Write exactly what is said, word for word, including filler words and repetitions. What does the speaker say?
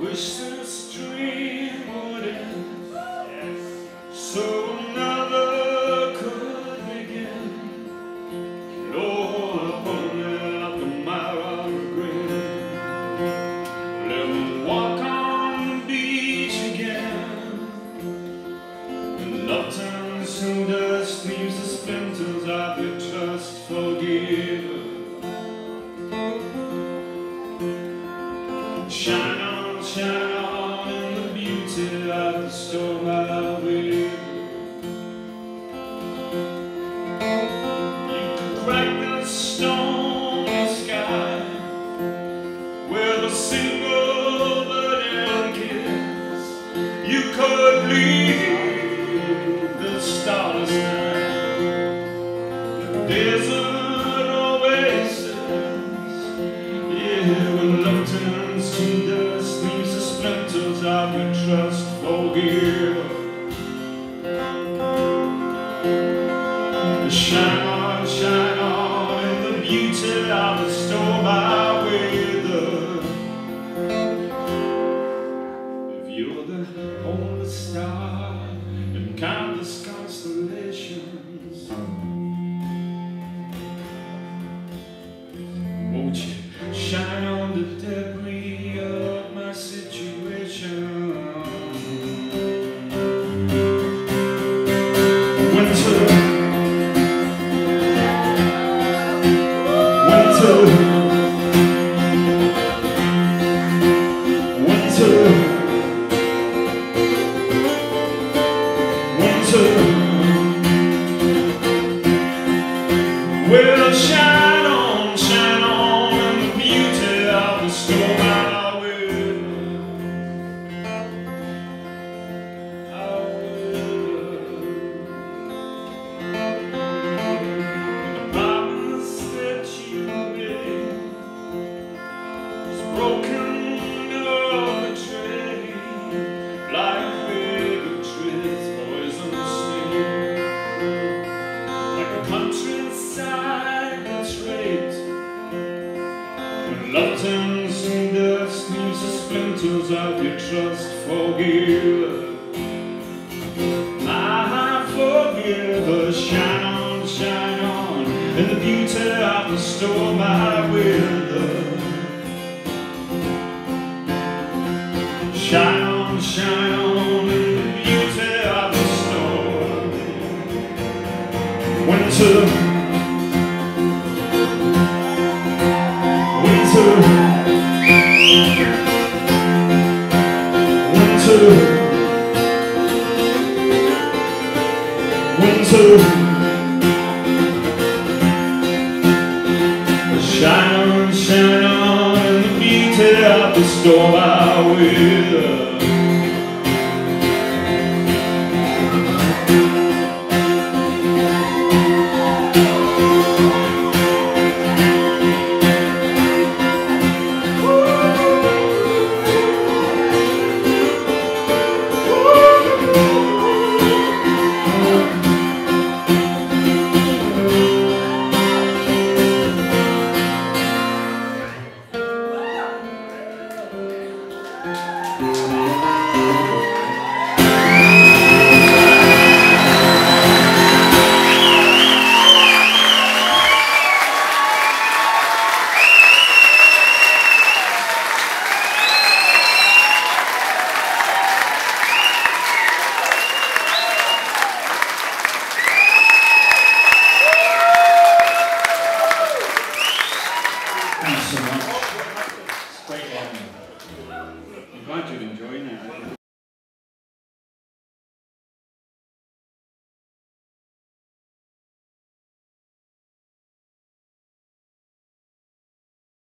Wish this dream would end, so another could begin. And all upon it the mile of regret. Let me walk on the beach again, and love turns to dust, leaves the splinters of your trust. Forgive. Shine on, shine on in the beauty of the storm I will. You could crack the stormy sky with a single burning kiss. You could leave the starless night, the desert oasis. Yeah, when love turns to dust, leaves the splinters of your trust. Forgive. Shine on, shine on in the beauty of the storm I weather. If you're the only star in countless constellations, won't you shine on the debris of my situation? Winter, winter, winter, winter. Well, shine on, shine on in the beauty of the storm I will. I will. The promise that you made was broken or betrayed, like bigotry's poisonous sting, like a countryside that's raped. When love turns to dust, leaves the splinters of your trust. Forgive. I forgive. Shine on, shine on in the beauty of the storm I weather. Shine on, shine on in the beauty of the storm. Winter, winter, winter, winter. Shine on, shine on in the beauty of the storm I will. Thanks so much. It's great having you. I'm glad you're enjoying it.